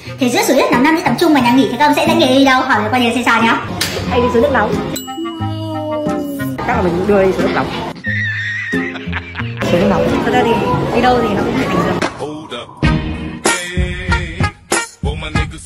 Thế giữa suối nước nóng Nam sẽ tập trung vào nhà nghỉ thì các ông sẽ dẫn người đi đâu? Hỏi qua điều xem sao nhá. Hay đi suối nước nóng. Chắc là mình đưa đi suối nước nóng. Suối nước nóng. Thật ra thì đi đâu thì nó cũng phải thành được.